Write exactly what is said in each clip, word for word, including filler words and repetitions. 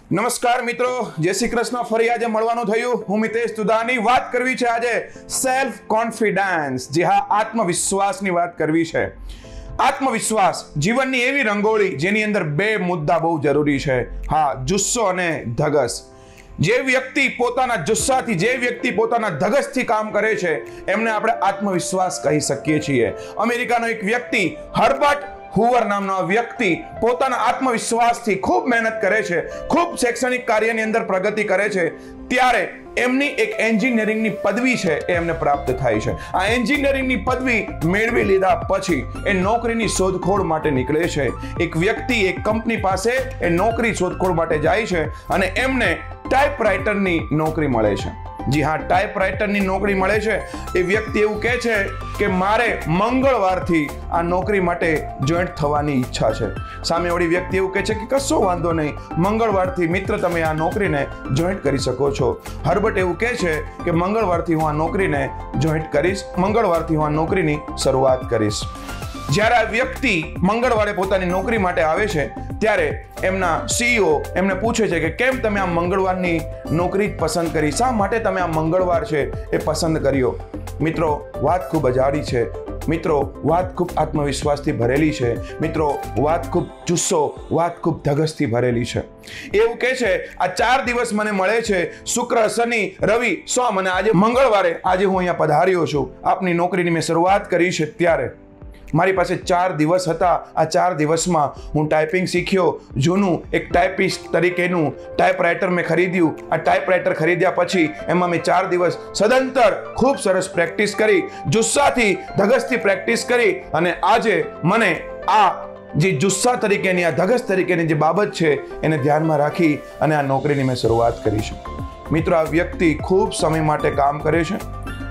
નમસ્કાર મિત્રો, જય શ્રી કૃષ્ણ. ફરી આજે મળવાનું થયું. હું મિતેશ દુધાની. વાત કરવી છે આજે સેલ્ફ કોન્ફિડન્સ. જી હા, આત્મવિશ્વાસની વાત કરવી છે. આત્મવિશ્વાસ જીવનની એવી રંગોળી જેની અંદર બે મુદ્દા બહુ જરૂરી છે. હા, જુસ્સો અને ધગસ. જે વ્યક્તિ પોતાના જુસ્સાથી, જે વ્યક્તિ પોતાના ધગસથી કામ કરે છે એમને આપણે આત્મવિશ્વાસ કહી શકીએ છીએ. અમેરિકાનો એક વ્યક્તિ હર્બર્ટ હુવર નામનો વ્યક્તિ પોતાના આત્મવિશ્વાસથી ખૂબ મહેનત કરે છે, ખૂબ શૈક્ષણિક કાર્યની અંદર પ્રગતિ કરે છે, ત્યારે એમની એક એન્જિનિયરિંગની પદવી છે એ એમને પ્રાપ્ત થાય છે. આ એન્જિનિયરિંગની પદવી મેળવી લીધા પછી એ નોકરીની શોધખોળ માટે નીકળે છે. એક વ્યક્તિ એક કંપની પાસે એ નોકરી શોધખોળ માટે જાય છે અને એમને ટાઈપરાઇટરની નોકરી મળે છે. જી હા, ટાઈપરાઇટરની નોકરી મળે છે. એ વ્યક્તિ એવું કહે છે કે મારે મંગળવારથી આ નોકરી માટે જોઈન્ટ થવાની ઈચ્છા છે. સામેવાળી વ્યક્તિ એવું કહે છે કે કશો વાંધો નહીં, મંગળવારથી મિત્ર તમે આ નોકરીને જોઈન્ટ કરી શકો છો. હર્બર્ટ એવું કહે છે કે મંગળવારથી હું આ નોકરીને જોઈન્ટ કરીશ, મંગળવારથી હું આ નોકરીની શરૂઆત કરીશ. જ્યારે આ વ્યક્તિ મંગળવારે પોતાની નોકરી માટે આવે છે ત્યારે એમના સીઈઓ એમને પૂછે છે કે કેમ તમે આ મંગળવારની નોકરી પસંદ કરી, શા માટે તમે આ મંગળવાર છે એ પસંદ કર્યો. મિત્રો, વાત ખૂબ અજાડી છે. મિત્રો, વાત ખૂબ આત્મવિશ્વાસથી ભરેલી છે. મિત્રો, વાત ખૂબ જુસ્સો, વાત ખૂબ ધગસથી ભરેલી છે. એવું કહે છે આ ચાર દિવસ મને મળે છે, શુક્ર, શનિ, રવિ, સોમ અને આજે મંગળવારે આજે હું અહીંયા પધાર્યો છું. આપની નોકરીની મેં શરૂઆત કરી છે ત્યારે મારી પાસે ચાર દિવસ હતા. આ ચાર દિવસમાં હું ટાઈપિંગ શીખ્યો. જૂનું એક ટાઈપિસ્ટ તરીકેનું ટાઈપરાઇટર મેં ખરીદ્યું. આ ટાઈપરાઇટર ખરીદ્યા પછી એમાં મેં ચાર દિવસ સદંતર ખૂબ સરસ પ્રેક્ટિસ કરી, જુસ્સાથી ધગસથી પ્રેક્ટિસ કરી અને આજે મને આ જે જુસ્સા તરીકેની, આ ધગસ તરીકેની જે બાબત છે એને ધ્યાનમાં રાખી અને આ નોકરીની મેં શરૂઆત કરી છે. મિત્રો, આ વ્યક્તિ ખૂબ સમય માટે કામ કરે છે.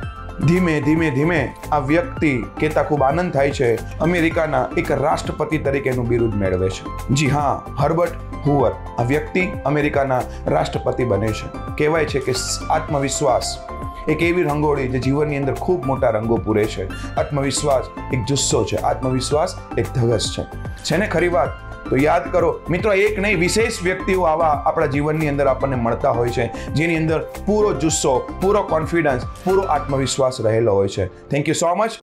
ધીમે ધીમે ધીમે આ વ્યક્તિ કહેતા ખૂબ આનંદ થાય છે, અમેરિકાના એક રાષ્ટ્રપતિ તરીકેનું બિરુદ મેળવે છે. જી હા, હર્બર્ટ હુવર આ વ્યક્તિ અમેરિકાના રાષ્ટ્રપતિ બને છે. કહેવાય છે કે આત્મવિશ્વાસ એક એવી રંગોળી જે જીવનની અંદર ખૂબ મોટા રંગો પૂરે છે. આત્મવિશ્વાસ એક જુસ્સો છે, આત્મવિશ્વાસ એક ધગસ છે. છે ને ખરી વાત? તો યાદ કરો મિત્રો, એક નહીં વિશેષ વ્યક્તિઓ આવા આપણા જીવનની અંદર આપણને મળતા હોય છે જેની અંદર પૂરો જુસ્સો, પૂરો કોન્ફિડન્સ, પૂરો આત્મવિશ્વાસ રહેલો હોય છે. Thank you so much.